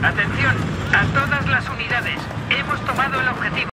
Atención a todas las unidades. Hemos tomado el objetivo.